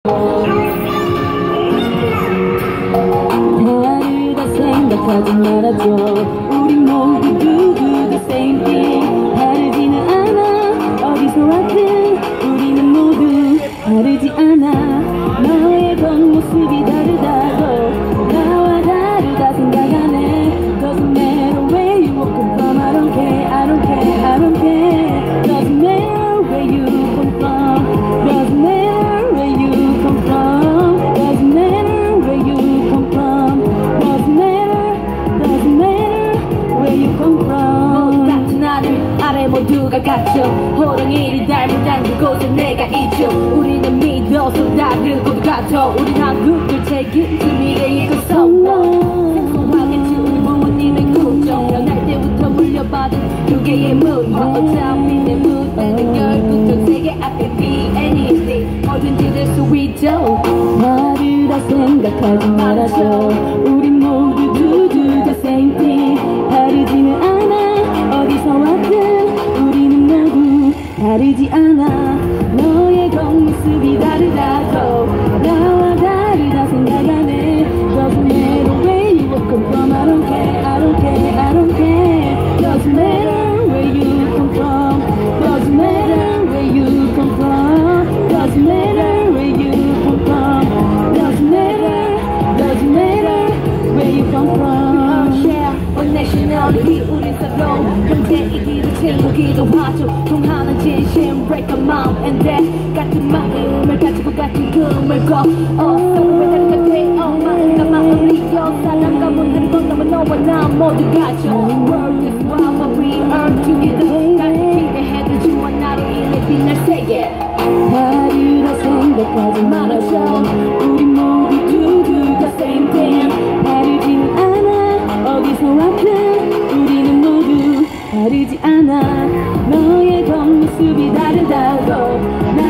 다르다 생각하지 말아줘. 우리 모두 the same thing. 다르지는 않아. 어디서 왔든 우리는 모두 다르지 않아. 너의 겉모습이 다르다고 나와 다르다 생각하네. Doesn't matter where you come from. I don't care, I don't care, I don't care. Doesn't matter where you come from. Doesn't matter where you come from. Doesn't matter where you come from. Doesn't matter where you come from. 같은 하늘 아래 모두가 같죠. 호랑이를 닮은 단 그곳에 내가 있죠. 우리는 믿어서 다르고도 같아. 우린 한국을 책임질 미래의 그 성공. 생소하겠지 우리 부모님의 꿈정. 태어날 때부터 물려받은 두 개의 문. 어차피 내 무대는 결국 전 세계 앞에 be anything. 뭐든지 될 수 있죠. 다르다 생각하지 말아줘. 우린 모두 the same thing. 다르지는 않아. 어디서 왔든 우리는 모두 다르지 않아. 너의 겉모습이 다르다고 나와 다르다 생각하네. Doesn't matter where you come from. I don't care, I don't care, I don't care. Doesn't matter where you come from. Doesn't matter where you come from. Doesn't matter where you come from. Doesn't matter where you come from. Share one nationality. 우린 서로 형제이기도 친구기도 하죠. 통하는 진심 break a mom and dad. 같은 마음을 가지고 같은 꿈을 꿔. 서로의 다른 돼. 마음과 마음을 이어 사랑과 문제를 건너면 너와 나 모두 가죠. World is wild but we are together. 같은 기대해도 주와 나로 인해 빛날 세계. 다르다 생각하지 말아줘. 우리 모두 the same thing. 다르지는 않아. 어디서 왔든 우리는 모두 다르지 않아. 너의 겉모습이 다르다고